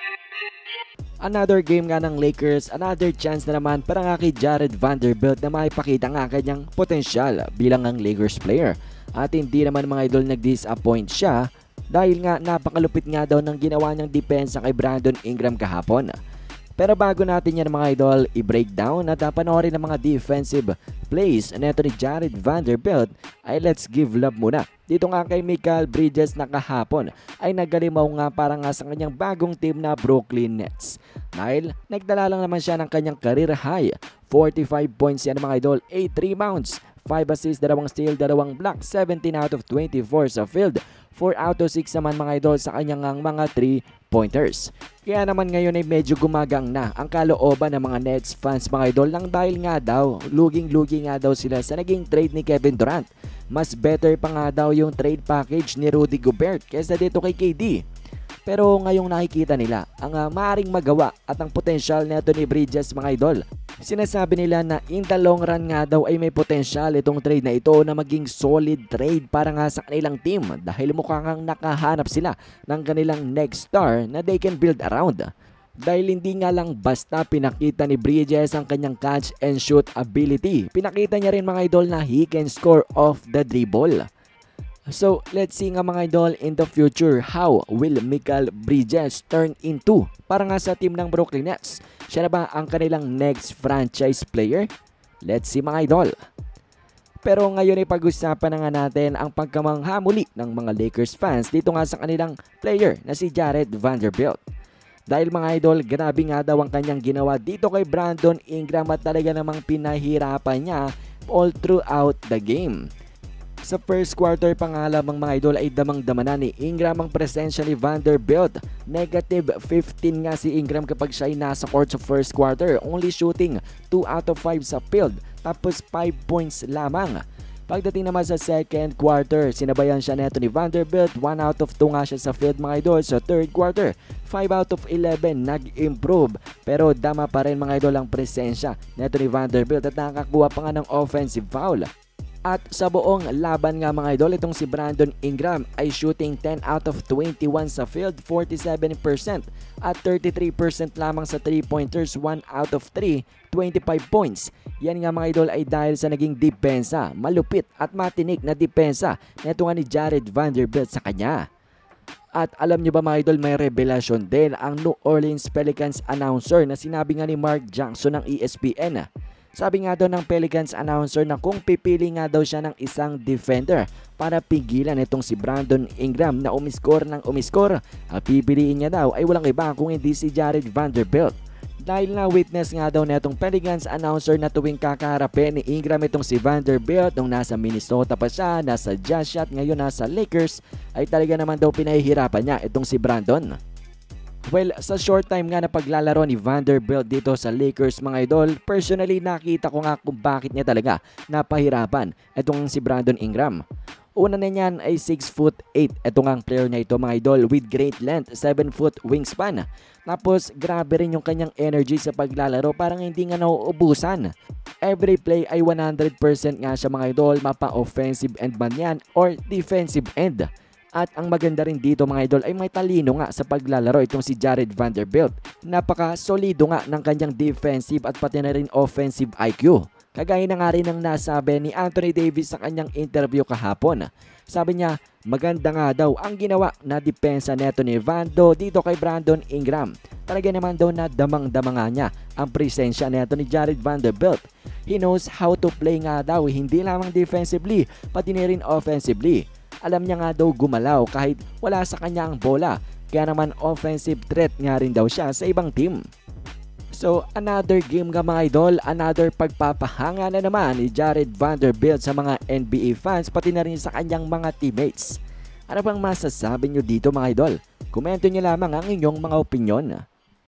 Another game nga ng Lakers, another chance na naman para nga kay Jared Vanderbilt na maipakita nga kanyang potensyal bilang ang Lakers player. At hindi naman mga idol nag-disappoint siya dahil nga napakalupit nga daw ng ginawa niyang depensa kay Brandon Ingram kahapon. Pero bago natin yan mga idol i-breakdown at panoorin ng mga defensive plays neto ni Jared Vanderbilt, ay let's give love muna dito nga kay Mikal Bridges na kahapon ay nagalimaw nga para nga sa kanyang bagong team na Brooklyn Nets. Dahil nagdala lang naman siya ng kanyang career high 45 points yan mga idol, 8 rebounds, 5 assists, 2 steal, 2 block, 17 out of 24 sa field, 4 out of 6 naman mga idol sa kanyang mga 3-pointers. Kaya naman ngayon ay medyo gumagang na ang kalooban ng mga Nets fans mga idol nang dahil nga daw, luging-lugi nga daw sila sa naging trade ni Kevin Durant. Mas better pa nga daw yung trade package ni Rudy Gobert kaysa dito kay KD. Pero ngayong nakikita nila ang maaaring magawa at ang potensyal neto ni Bridges mga idol. Sinasabi nila na in the long run nga daw ay may potensyal itong trade na ito na maging solid trade para nga sa kanilang team dahil mukhang nakahanap sila ng kanilang next star na they can build around. Dahil hindi nga lang basta pinakita ni Bridges ang kanyang catch and shoot ability, pinakita niya rin mga idol na he can score off the dribble. So let's see nga mga idol in the future how will Mikal Bridges turn into para nga sa team ng Brooklyn Nets. Siya na ba ang kanilang next franchise player? Let's see mga idol. Pero ngayon ay pag-usapan na nga natin ang pagkamangha muli ng mga Lakers fans dito nga sa kanilang player na si Jared Vanderbilt. Dahil mga idol, grabe nga daw ang kanyang ginawa dito kay Brandon Ingram at talaga namang pinahirapan niya all throughout the game. Sa first quarter pa nga lamang mga idol ay damang-dama na ni Ingram ang presensya ni Vanderbilt. Negative 15 nga si Ingram kapag siya ay nasa court sa first quarter. Only shooting 2 out of 5 sa field. Tapos 5 points lamang. Pagdating naman sa second quarter, sinabayan siya neto ni Vanderbilt. 1 out of 2 nga siya sa field mga idol. Sa third quarter, 5 out of 11 nag-improve. Pero dama pa rin mga idol ang presensya neto ni Vanderbilt at nakakuha pa nga ng offensive foul. At sa buong laban nga mga idol, itong si Brandon Ingram ay shooting 10 out of 21 sa field, 47% at 33% lamang sa 3-pointers, 1 out of 3, 25 points. Yan nga mga idol ay dahil sa naging depensa, malupit at matinik na depensa neto nga ni Jared Vanderbilt sa kanya. At alam nyo ba mga idol, may revelasyon din ang New Orleans Pelicans announcer na sinabi nga ni Mark Jackson ng ESPN. Sabi nga daw ng Pelicans announcer na kung pipili nga daw siya ng isang defender para pigilan itong si Brandon Ingram na umiskor ng umiskor, at pipiliin niya daw ay walang iba kung hindi si Jared Vanderbilt. Dahil na witness nga daw netong Pelicans announcer na tuwing kakaharapin ni Ingram itong si Vanderbilt nung nasa Minnesota pa siya, nasa Jazz siya at ngayon nasa Lakers, ay talaga naman daw pinahihirapan niya itong si Brandon. Well, sa short time nga na paglalaro ni Vanderbilt dito sa Lakers mga idol, personally nakita ko nga kung bakit niya talaga napahirapan itong si Brandon Ingram. Una na niyan ay 6'8". Ito nga ang player niya ito mga idol with great length, 7-foot wingspan. Tapos grabe rin yung kanyang energy sa paglalaro, parang hindi nga nauubusan. Every play ay 100% nga siya mga idol, mapa offensive end man yan or defensive end. At ang maganda rin dito mga idol ay may talino nga sa paglalaro itong si Jared Vanderbilt. Napaka-solido nga ng kanyang defensive at pati na rin offensive IQ. Kagaya na nga rin ng nasabi ni Anthony Davis sa kanyang interview kahapon. Sabi niya, maganda nga daw ang ginawa na depensa neto ni Vando dito kay Brandon Ingram. Talaga naman daw na damang-dama nga niya ang presensya neto ni Jared Vanderbilt. He knows how to play nga daw, hindi lamang defensively, pati na rin offensively. Alam niya nga daw gumalaw kahit wala sa kanya ang bola. Kaya naman offensive threat nga rin daw siya sa ibang team. So another game nga mga idol, another pagpapahanga na naman ni Jared Vanderbilt sa mga NBA fans pati na rin sa kanyang mga teammates. Ano bang masasabi nyo dito mga idol? Komento nyo lamang ang inyong mga opinyon.